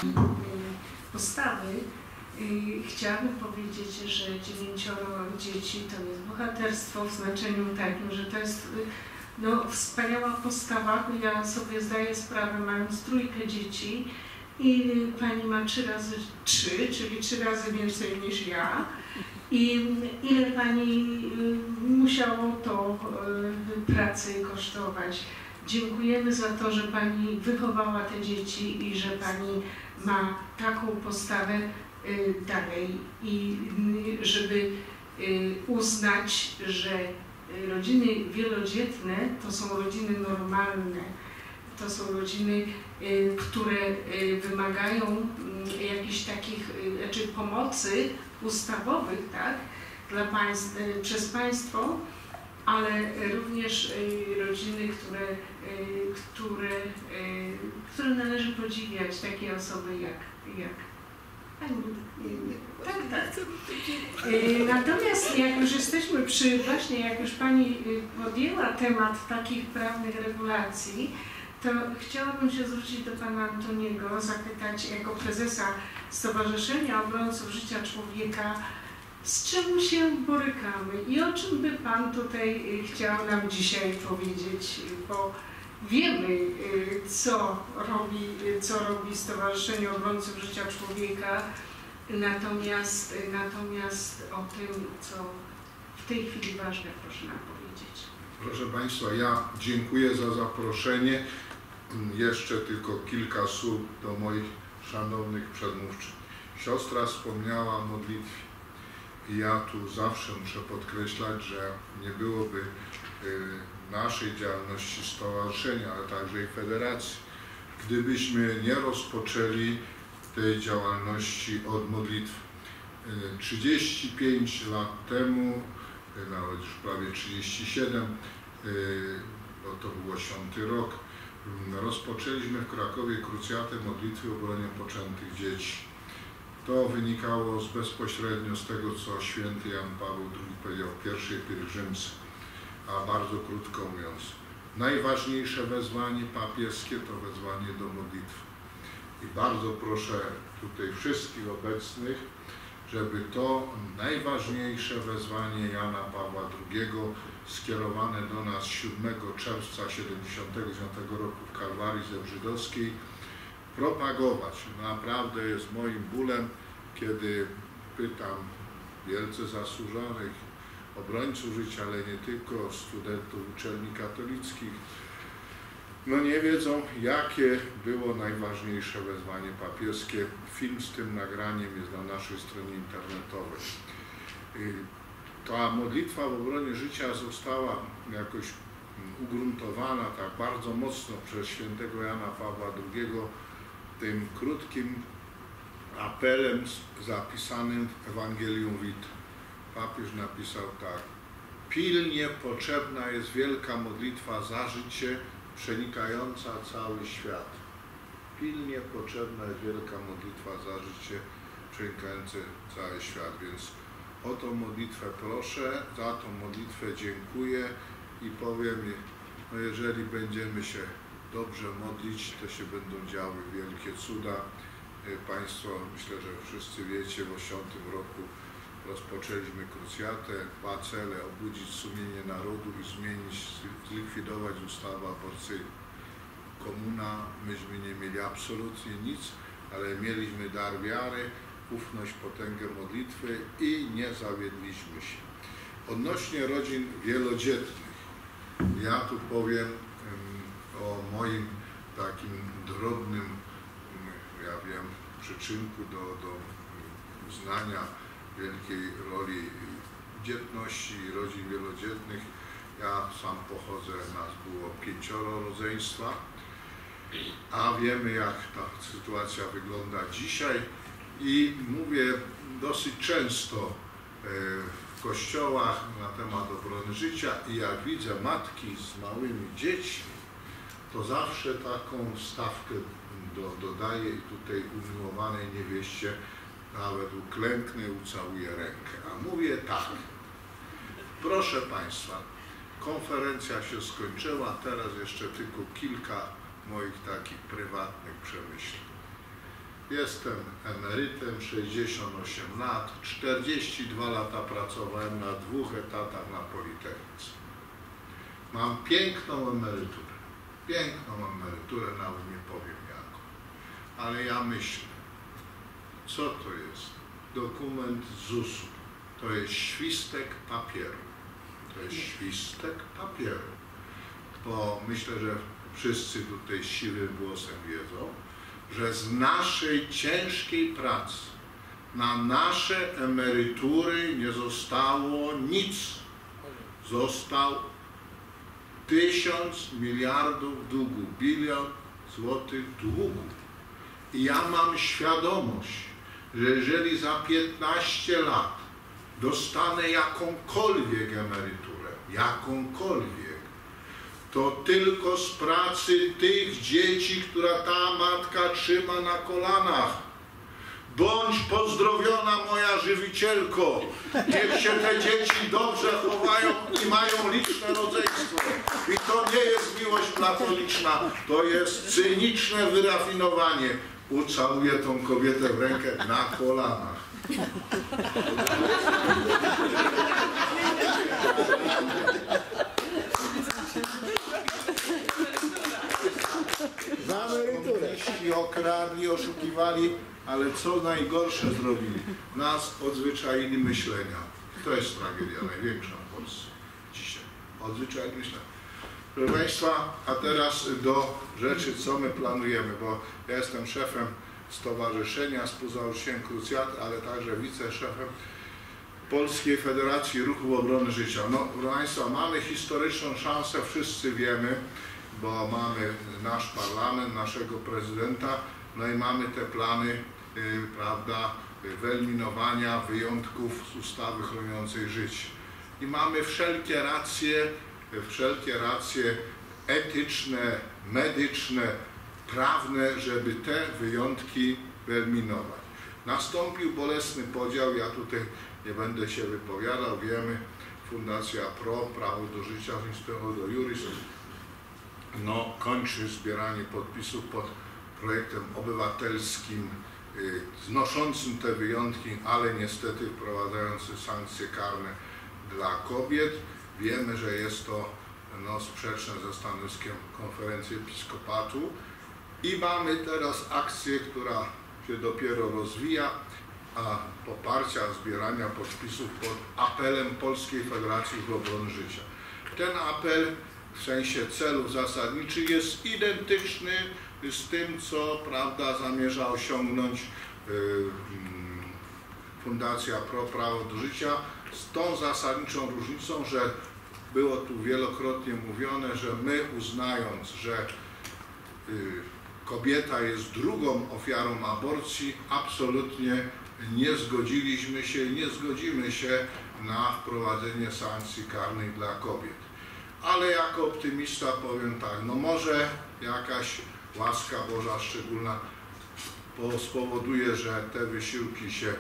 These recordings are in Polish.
postawy, chciałabym powiedzieć, że 9 dzieci to jest bohaterstwo w znaczeniu takim, że to jest no, wspaniała postawa. Ja sobie zdaję sprawę, mając 3 dzieci i pani ma 3 razy 3, czyli 3 razy więcej niż ja. I ile pani musiało to pracy kosztować. Dziękujemy za to, że pani wychowała te dzieci i że pani ma taką postawę dalej i żeby uznać, że rodziny wielodzietne to są rodziny normalne, to są rodziny, które wymagają jakichś takich pomocy ustawowych, tak, dla przez państwo, ale również rodziny, które należy podziwiać, takie osoby jak pani. Tak, tak. Natomiast jak już jesteśmy właśnie jak już pani podjęła temat takich prawnych regulacji, to chciałabym się zwrócić do pana Antoniego, zapytać jako prezesa Stowarzyszenia Obrońców Życia Człowieka, z czym się borykamy i o czym by pan tutaj chciał nam dzisiaj powiedzieć, bo wiemy, co robi Stowarzyszenie Obrońców Życia Człowieka, natomiast o tym, co w tej chwili ważne, proszę nam powiedzieć. Proszę państwa, ja dziękuję za zaproszenie. Jeszcze tylko kilka słów do moich szanownych przedmówczyń. Siostra wspomniała o modlitwie. I ja tu zawsze muszę podkreślać, że nie byłoby naszej działalności stowarzyszenia, ale także i federacji, gdybyśmy nie rozpoczęli tej działalności od modlitwy. 35 lat temu, nawet już prawie 37, bo to było 5. rok, rozpoczęliśmy w Krakowie krucjatę modlitwy o obronie poczętych dzieci. To wynikało bezpośrednio z tego, co święty Jan Paweł II powiedział w pierwszej pielgrzymce, a bardzo krótko mówiąc. Najważniejsze wezwanie papieskie to wezwanie do modlitwy. I bardzo proszę tutaj wszystkich obecnych, żeby to najważniejsze wezwanie Jana Pawła II skierowane do nas 7 czerwca 1979 roku w Kalwarii Zebrzydowskiej propagować. Naprawdę jest moim bólem, kiedy pytam wielce zasłużonych obrońców życia, ale nie tylko, studentów uczelni katolickich, no nie wiedzą, jakie było najważniejsze wezwanie papieskie. Film z tym nagraniem jest na naszej stronie internetowej. Ta modlitwa w obronie życia została jakoś ugruntowana tak bardzo mocno przez świętego Jana Pawła II tym krótkim apelem zapisanym w Ewangelium Vitae. Papież napisał tak: pilnie potrzebna jest wielka modlitwa za życie przenikająca cały świat. Pilnie potrzebna jest wielka modlitwa za życie przenikające cały świat, więc o tą modlitwę proszę, za tą modlitwę dziękuję i powiem, no jeżeli będziemy się dobrze modlić, to się będą działy wielkie cuda. Państwo, myślę, że wszyscy wiecie, w 2008 roku rozpoczęliśmy krucjatę, 2 cele: obudzić sumienie narodu i zlikwidować ustawę aborcyjną. Komuna, myśmy nie mieli absolutnie nic, ale mieliśmy dar wiary, ufność, potęgę modlitwy i nie zawiedliśmy się. Odnośnie rodzin wielodzietnych, ja tu powiem o moim takim drobnym, ja wiem, przyczynku do uznania wielkiej roli dzietności i rodzin wielodzietnych. Ja sam pochodzę, nas było 5 rodzeństwa, a wiemy, jak ta sytuacja wygląda dzisiaj i mówię dosyć często w kościołach na temat obrony życia i jak widzę matki z małymi dziećmi, to zawsze taką stawkę dodaję i tutaj umiłowanej niewieście nawet uklęknę, ucałuję rękę. A mówię tak, proszę Państwa, konferencja się skończyła, teraz jeszcze tylko kilka moich takich prywatnych przemyśleń. Jestem emerytem, 68 lat, 42 lata pracowałem na 2 etatach na Politechnice. Mam piękną emeryturę, nawet nie powiem jaką. Ale ja myślę, co to jest? Dokument ZUS-u. To jest świstek papieru. Bo myślę, że wszyscy tutaj z siwym głosem wiedzą, że z naszej ciężkiej pracy na nasze emerytury nie zostało nic. Został 1000 miliardów długu, 1 bilion złotych długu. I ja mam świadomość, że jeżeli za 15 lat dostanę jakąkolwiek emeryturę, to tylko z pracy tych dzieci, która ta matka trzyma na kolanach. Bądź pozdrowiona, moja żywicielko. Niech się te dzieci dobrze chowają i mają liczne rodzeństwo. I to nie jest miłość platoniczna, to jest cyniczne wyrafinowanie. Ucałuję tą kobietę w rękę na kolanach. Za emeryturę. Okradli, oszukiwali, ale co najgorsze zrobili? Nas odzwyczaili myślenia. To jest tragedia największa w Polsce dzisiaj. Odzwyczaili myślenia. Proszę Państwa, a teraz do rzeczy, co my planujemy, bo ja jestem szefem stowarzyszenia, współzałożycielem Krucjat, ale także wiceszefem Polskiej Federacji Ruchu Obrony Życia. No, proszę Państwa, mamy historyczną szansę, wszyscy wiemy, bo mamy nasz parlament, naszego prezydenta, no i mamy te plany, prawda, wyeliminowania wyjątków z ustawy chroniącej życie. I mamy wszelkie racje etyczne, medyczne, prawne, żeby te wyjątki wyeliminować. Nastąpił bolesny podział, ja tutaj nie będę się wypowiadał, wiemy, Fundacja PRO, Prawo do Życia, Instytut Juris, no, kończy zbieranie podpisów pod projektem obywatelskim znoszącym te wyjątki, ale niestety wprowadzający sankcje karne dla kobiet. Wiemy, że jest to no, sprzeczne ze stanowiskiem Konferencji Episkopatu i mamy teraz akcję, która się dopiero rozwija, a poparcia zbierania podpisów pod apelem Polskiej Federacji Obrony Życia. Ten apel w sensie celów zasadniczych jest identyczny z tym, co prawda zamierza osiągnąć Fundacja PRO Prawo do Życia, z tą zasadniczą różnicą, że było tu wielokrotnie mówione, że my uznając, że kobieta jest drugą ofiarą aborcji, absolutnie nie zgodziliśmy się i nie zgodzimy się na wprowadzenie sankcji karnych dla kobiet. Ale jako optymista powiem tak, no może jakaś łaska Boża szczególna spowoduje, że te wysiłki się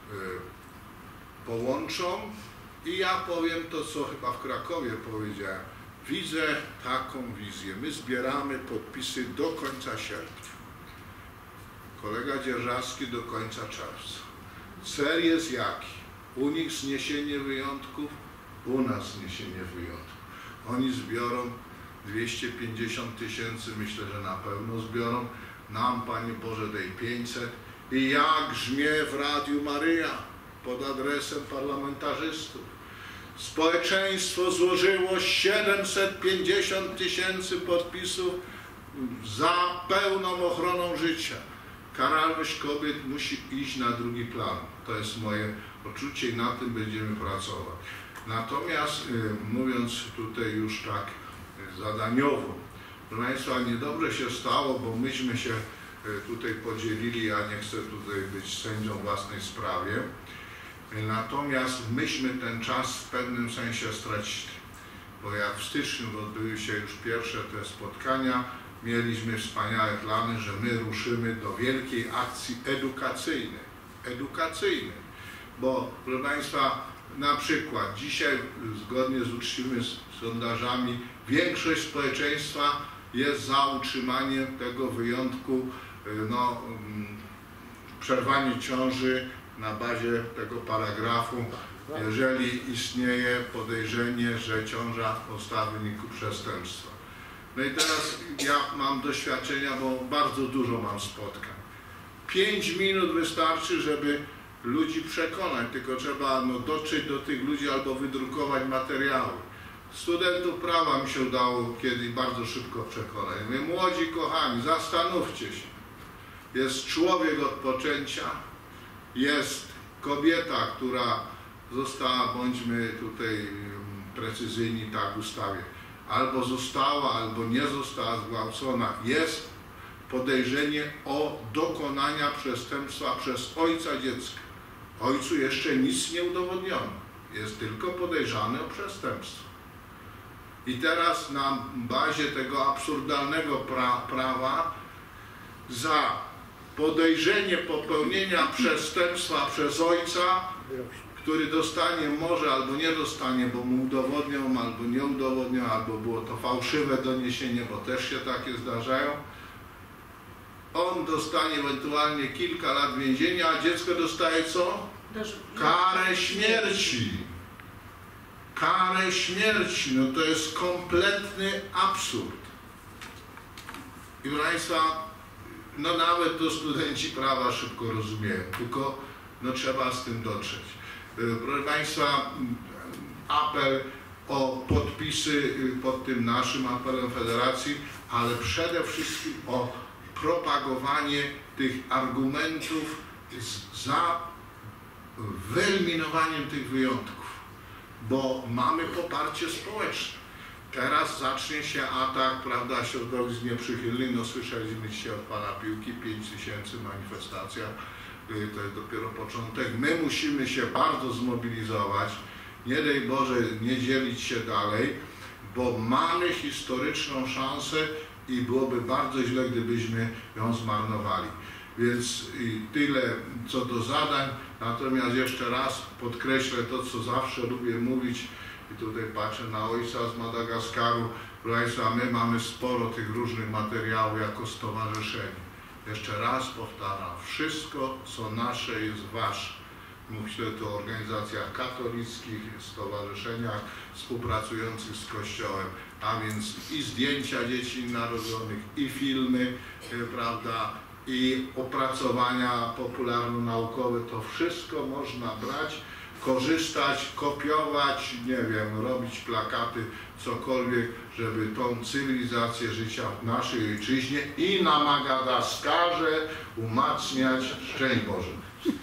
połączą i ja powiem to, co chyba w Krakowie powiedziałem. Widzę taką wizję. My zbieramy podpisy do końca sierpnia. Kolega Dzierżawski do końca czerwca. Cel jest jaki? U nich zniesienie wyjątków, u nas zniesienie wyjątków. Oni zbiorą 250 000, myślę, że na pewno zbiorą. Nam, Panie Boże, daj 500. I ja grzmię w Radiu Maryja pod adresem parlamentarzystów. Społeczeństwo złożyło 750 000 podpisów za pełną ochroną życia. Karalność kobiet musi iść na drugi plan. To jest moje odczucie i na tym będziemy pracować. Natomiast mówiąc tutaj już tak zadaniowo, proszę Państwa, niedobrze się stało, bo myśmy się tutaj podzielili, ja nie chcę tutaj być sędzią własnej sprawie, natomiast myśmy ten czas w pewnym sensie stracili, bo jak w styczniu odbyły się już pierwsze te spotkania, mieliśmy wspaniałe plany, że my ruszymy do wielkiej akcji edukacyjnej, bo proszę Państwa, na przykład dzisiaj zgodnie z uczciwymi sondażami większość społeczeństwa jest za utrzymaniem tego wyjątku no, przerwanie ciąży na bazie tego paragrafu, jeżeli istnieje podejrzenie, że ciąża powstała w wyniku przestępstwa. No i teraz ja mam doświadczenia, bo bardzo dużo mam spotkań. 5 minut wystarczy, żeby ludzi przekonać, tylko trzeba dotrzeć do tych ludzi albo wydrukować materiały. Studentów prawa mi się udało kiedyś bardzo szybko przekonać. Mówię, młodzi kochani, zastanówcie się. Jest człowiek od poczęcia, jest kobieta, która została, bądźmy tutaj precyzyjni, tak w ustawie, albo została, albo nie została zgwałcona. Jest podejrzenie o dokonania przestępstwa przez ojca dziecka. Ojcu jeszcze nic nie udowodniono. Jest tylko podejrzany o przestępstwo. I teraz na bazie tego absurdalnego prawa za podejrzenie popełnienia przestępstwa przez ojca, który dostanie może albo nie dostanie, bo mu udowodnią, albo nie udowodnią, albo było to fałszywe doniesienie, bo też się takie zdarzają, on dostanie ewentualnie kilka lat więzienia, a dziecko dostaje co? Karę śmierci. Karę śmierci. No to jest kompletny absurd. I proszę Państwa, no nawet to studenci prawa szybko rozumieją, tylko no trzeba z tym dotrzeć. Proszę Państwa, apel o podpisy pod tym naszym apelem Federacji, ale przede wszystkim o propagowanie tych argumentów za wyeliminowaniem tych wyjątków, bo mamy poparcie społeczne. Teraz zacznie się atak, prawda, środowisk nieprzychylnych, no słyszeliście od pana Piłki, 5000 manifestacja, to jest dopiero początek. My musimy się bardzo zmobilizować, nie daj Boże nie dzielić się dalej, bo mamy historyczną szansę i byłoby bardzo źle, gdybyśmy ją zmarnowali. Więc tyle co do zadań, natomiast jeszcze raz podkreślę to, co zawsze lubię mówić i tutaj patrzę na ojca z Madagaskaru. Proszę Państwa, my mamy sporo tych różnych materiałów jako stowarzyszenie. Jeszcze raz powtarzam, wszystko co nasze jest wasze. Myślę tu o organizacjach katolickich, stowarzyszeniach współpracujących z Kościołem, a więc i zdjęcia dzieci narodzonych, i filmy, prawda, i opracowania popularno-naukowe, to wszystko można brać, korzystać, kopiować, nie wiem, robić plakaty, cokolwiek, żeby tą cywilizację życia w naszej ojczyźnie i na Madagaskarze umacniać. Szczęść Boże.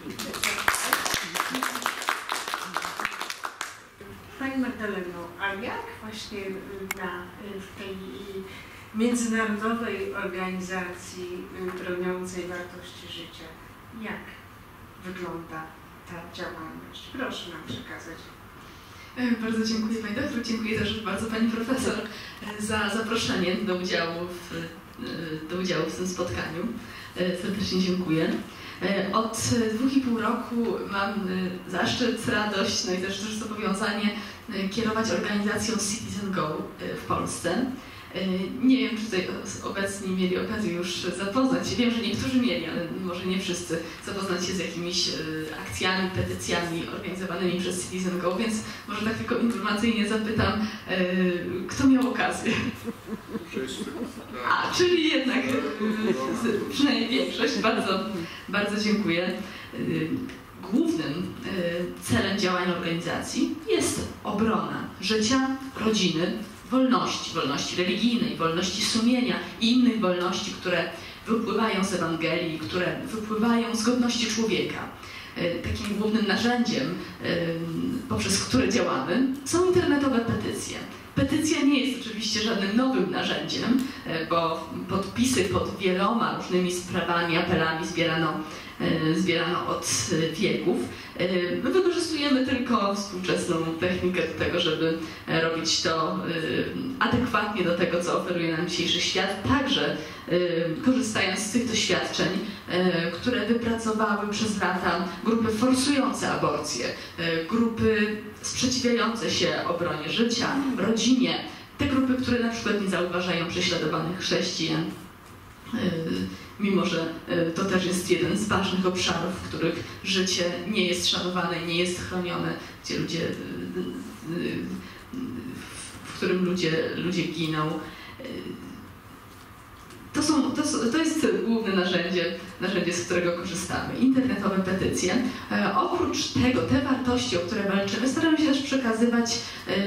Pani Magdaleno, a jak właśnie w tej międzynarodowej organizacji broniącej wartości życia, jak wygląda ta działalność? Proszę nam przekazać. Bardzo dziękuję Pani Doktor, dziękuję też bardzo Pani Profesor za zaproszenie do udziału w tym spotkaniu. Serdecznie dziękuję. Od 2,5 roku mam zaszczyt, radość, no i też zobowiązanie kierować organizacją Citizen Go w Polsce. Nie wiem, czy tutaj obecni mieli okazję już zapoznać się. Wiem, że niektórzy mieli, ale może nie wszyscy, zapoznać się z jakimiś akcjami, petycjami organizowanymi przez Citizen Go, więc może tak tylko informacyjnie zapytam, kto miał okazję? Wszyscy. A, czyli jednak przynajmniej większość. Bardzo dziękuję. Głównym celem działania organizacji jest obrona życia, rodziny, wolności religijnej, wolności sumienia i innych wolności, które wypływają z Ewangelii, które wypływają z godności człowieka. Takim głównym narzędziem, poprzez które działamy, są internetowe petycje. Petycja nie jest oczywiście żadnym nowym narzędziem, bo podpisy pod wieloma różnymi sprawami, apelami zbierano od wieków. My wykorzystujemy tylko współczesną technikę do tego, żeby robić to adekwatnie do tego, co oferuje nam dzisiejszy świat, także korzystając z tych doświadczeń, które wypracowały przez lata grupy forsujące aborcję, grupy sprzeciwiające się obronie życia, rodzinie, te grupy, które na przykład nie zauważają prześladowanych chrześcijan, mimo że to też jest jeden z ważnych obszarów, w których życie nie jest szanowane, nie jest chronione, gdzie w którym ludzie giną. To jest główne narzędzie, z którego korzystamy. Internetowe petycje. Oprócz tego, te wartości, o które walczymy, staramy się też przekazywać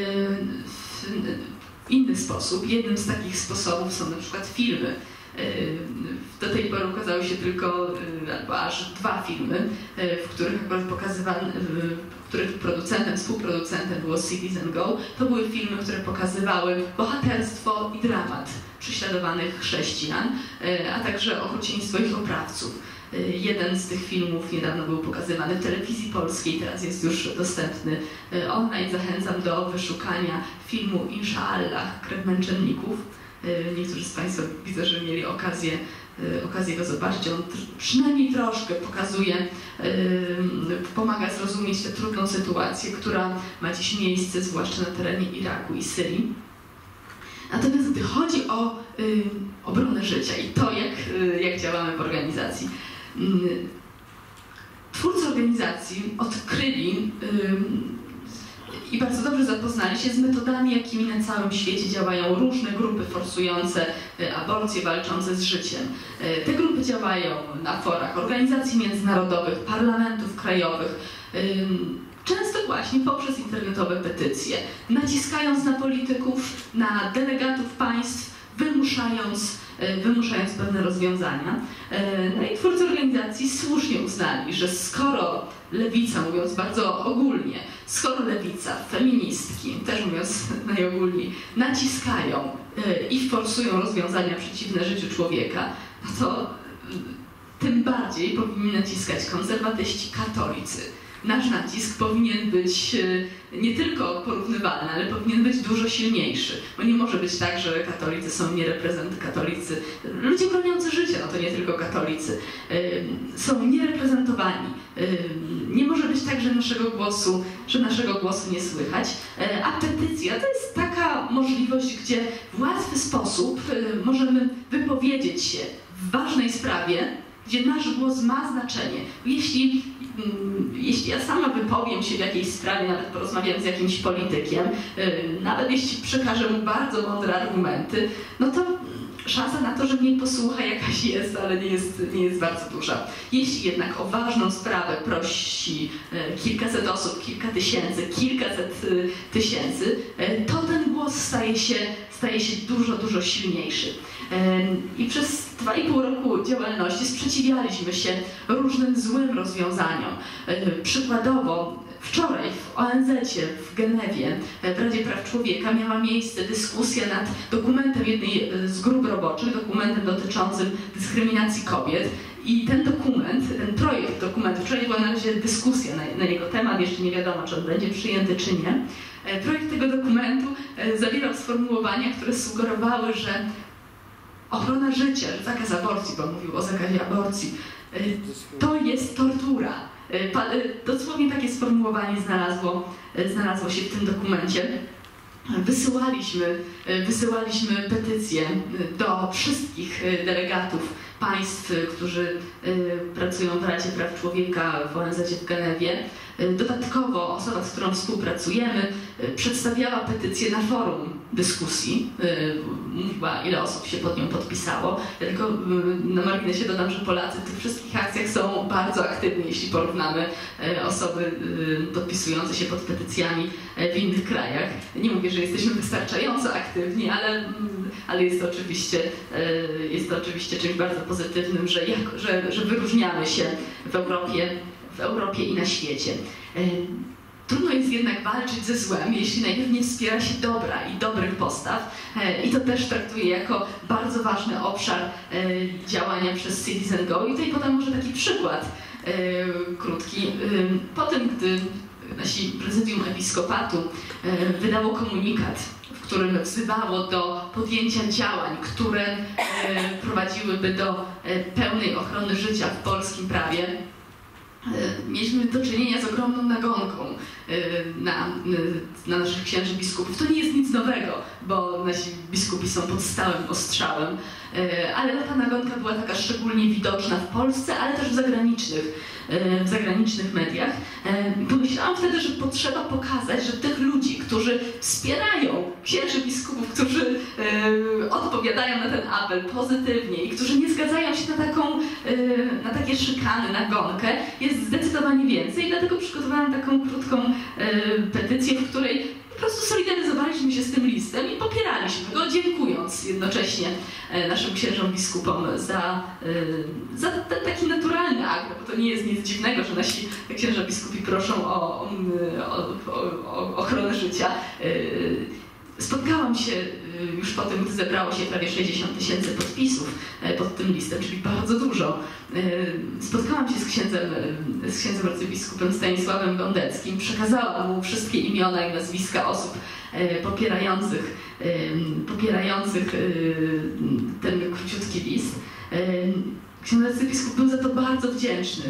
w inny sposób. Jednym z takich sposobów są na przykład filmy. Do tej pory ukazały się tylko albo aż 2 filmy, w których akurat których współproducentem było Citizen Go. To były filmy, które pokazywały bohaterstwo i dramat prześladowanych chrześcijan, a także okrucieństwo ich oprawców. Jeden z tych filmów niedawno był pokazywany w telewizji polskiej, teraz jest już dostępny online. Zachęcam do wyszukania filmu Inszaallah, Krew męczenników. Niektórzy z Państwa widzę, że mieli okazję go zobaczyć. On przynajmniej troszkę pokazuje, pomaga zrozumieć tę trudną sytuację, która ma dziś miejsce, zwłaszcza na terenie Iraku i Syrii. Natomiast gdy chodzi o obronę życia i to, jak działamy w organizacji, twórcy organizacji odkryli i bardzo dobrze zapoznali się z metodami, jakimi na całym świecie działają różne grupy forsujące aborcję, walczące z życiem. Te grupy działają na forach organizacji międzynarodowych, parlamentów krajowych, często właśnie poprzez internetowe petycje, naciskając na polityków, na delegatów państw, wymuszając pewne rozwiązania. No i twórcy organizacji słusznie uznali, że skoro lewica, mówiąc bardzo ogólnie, skoro lewica, feministki, też mówiąc najogólniej, naciskają i forsują rozwiązania przeciwne życiu człowieka, to tym bardziej powinni naciskać konserwatyści, katolicy. Nasz nacisk powinien być nie tylko porównywalny, ale powinien być dużo silniejszy. Bo nie może być tak, że katolicy są katolicy, ludzie broniący życia, no to nie tylko katolicy, są niereprezentowani. Nie może być tak, że naszego głosu nie słychać. A petycja to jest taka możliwość, gdzie w łatwy sposób możemy wypowiedzieć się w ważnej sprawie, gdzie nasz głos ma znaczenie. Jeśli ja sama wypowiem się w jakiejś sprawie, nawet porozmawiam z jakimś politykiem, nawet jeśli przekażę mu bardzo mądre argumenty, no to szansa na to, że mnie posłucha jakaś jest, ale nie jest bardzo duża. Jeśli jednak o ważną sprawę prosi kilkaset osób, kilkaset tysięcy, to ten głos staje się dużo silniejszy. I przez 2,5 roku działalności sprzeciwialiśmy się różnym złym rozwiązaniom. Przykładowo wczoraj w ONZ-cie w Genewie, w Radzie Praw Człowieka, miała miejsce dyskusja nad dokumentem jednej z grup roboczych, dokumentem dotyczącym dyskryminacji kobiet. I ten projekt dokumentu, wczoraj była na razie dyskusja na jego temat, jeszcze nie wiadomo, czy on będzie przyjęty, czy nie. Projekt tego dokumentu zawierał sformułowania, które sugerowały, że ochrona życia, że zakaz aborcji, bo mówił o zakazie aborcji, to jest tortura. Dosłownie takie sformułowanie znalazło się w tym dokumencie. Wysyłaliśmy petycję do wszystkich delegatów państw, którzy pracują w Radzie Praw Człowieka w ONZ-cie w Genewie. Dodatkowo osoba, z którą współpracujemy, przedstawiała petycję na forum dyskusji. Mówiła, ile osób się pod nią podpisało. Ja tylko na marginesie dodam, że Polacy w tych wszystkich akcjach są bardzo aktywni, jeśli porównamy osoby podpisujące się pod petycjami w innych krajach. Nie mówię, że jesteśmy wystarczająco aktywni, ale jest to oczywiście czymś bardzo pozytywnym, że wyróżniamy się w Europie i na świecie. Trudno jest jednak walczyć ze złem, jeśli najpierw nie wspiera się dobra i dobrych postaw. I to też traktuję jako bardzo ważny obszar działania przez Citizen Go. I tutaj podam może taki przykład krótki. Po tym, gdy nasi prezydium episkopatu wydało komunikat, w którym wzywało do podjęcia działań, które prowadziłyby do pełnej ochrony życia w polskim prawie, mieliśmy do czynienia z ogromną nagonką na naszych księży biskupów. To nie jest nic nowego, bo nasi biskupi są pod stałym ostrzałem, ale ta nagonka była taka szczególnie widoczna w Polsce, ale też w zagranicznych mediach. Pomyślałam wtedy, że potrzeba pokazać, że tych ludzi, którzy wspierają księży biskupów, którzy odpowiadają na ten apel pozytywnie i którzy nie zgadzają się na takie szykany, nagonkę, jest zdecydowanie więcej. Dlatego przygotowałam taką krótką petycję, w której po prostu solidaryzowaliśmy się z tym listem i popieraliśmy go, dziękując jednocześnie naszym księżom biskupom za ten taki naturalny akt, bo to nie jest nic dziwnego, że nasi księża biskupi proszą o ochronę życia. Spotkałam się już po tym, gdy zebrało się prawie 60 000 podpisów pod tym listem, czyli bardzo dużo. Spotkałam się z księdzem arcybiskupem Stanisławem Gondeckim, przekazałam mu wszystkie imiona i nazwiska osób popierających ten króciutki list. Ksiądz arcybiskup był za to bardzo wdzięczny.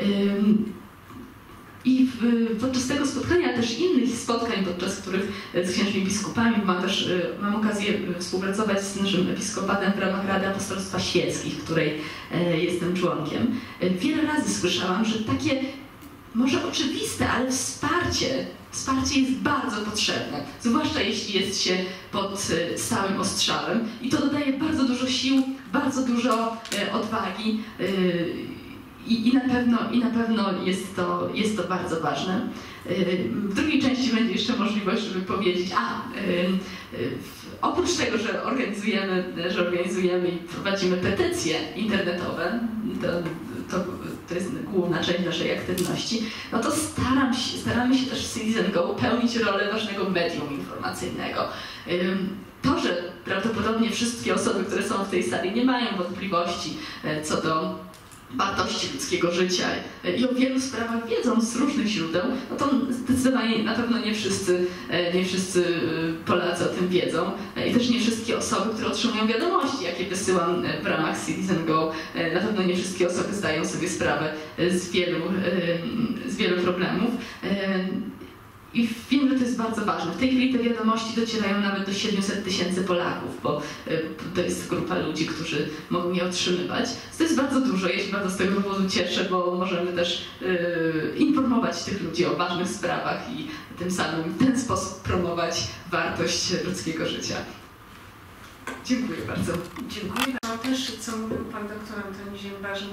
I podczas tego spotkania, ale też innych spotkań, podczas których z księżmi biskupami mam okazję współpracować z naszym episkopatem w ramach Rady Apostolstwa Świeckich, której jestem członkiem. Wiele razy słyszałam, że takie może oczywiste, ale wsparcie jest bardzo potrzebne, zwłaszcza jeśli jest się pod stałym ostrzałem i to dodaje bardzo dużo sił, bardzo dużo odwagi. I na pewno jest to bardzo ważne. W drugiej części będzie jeszcze możliwość, żeby powiedzieć, oprócz tego, że organizujemy i prowadzimy petycje internetowe, to jest główna część naszej aktywności, no to staramy się też w Citizen Go pełnić rolę ważnego medium informacyjnego. To, że prawdopodobnie wszystkie osoby, które są w tej sali, nie mają wątpliwości co do wartości ludzkiego życia i o wielu sprawach wiedzą z różnych źródeł, no to zdecydowanie na pewno nie wszyscy Polacy o tym wiedzą i też nie wszystkie osoby, które otrzymują wiadomości, jakie wysyłam w ramach Citizen Go, na pewno nie wszystkie osoby zdają sobie sprawę z wielu problemów. I wiem, że to jest bardzo ważne. W tej chwili te wiadomości docierają nawet do 700 000 Polaków, bo to jest grupa ludzi, którzy mogą je otrzymywać. To jest bardzo dużo, ja się bardzo z tego powodu cieszę, bo możemy też informować tych ludzi o ważnych sprawach i tym samym w ten sposób promować wartość ludzkiego życia. Dziękuję bardzo. Dziękuję. No też, co mówił pan doktor Antoni Ziemba, że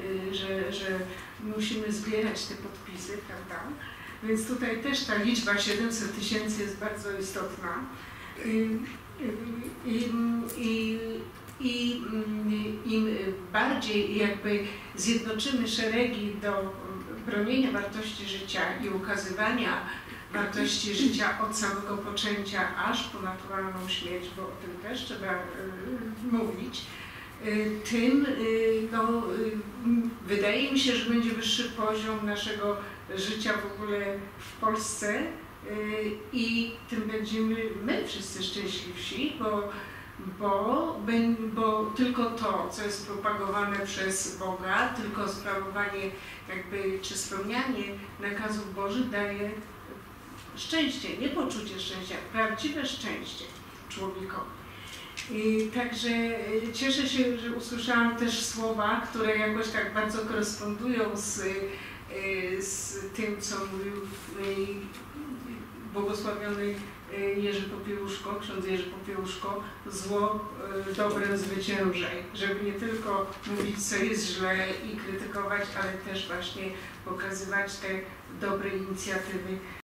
musimy zbierać te podpisy, prawda? Więc tutaj też ta liczba 700 000 jest bardzo istotna. Im bardziej jakby zjednoczymy szeregi do bronienia wartości życia i ukazywania wartości życia od samego poczęcia aż po naturalną śmierć, bo o tym też trzeba mówić, tym wydaje mi się, że będzie wyższy poziom naszego życia w ogóle w Polsce i tym będziemy my wszyscy szczęśliwsi, bo tylko to, co jest propagowane przez Boga, tylko sprawowanie czy spełnianie nakazów Bożych daje szczęście, nie poczucie szczęścia, prawdziwe szczęście człowiekowi. I także cieszę się, że usłyszałam też słowa, które jakoś tak bardzo korespondują z tym, co mówił błogosławiony Jerzy Popiełuszko, ksiądz Jerzy Popiełuszko, zło dobrem zwyciężaj, żeby nie tylko mówić, co jest źle i krytykować, ale też właśnie pokazywać te dobre inicjatywy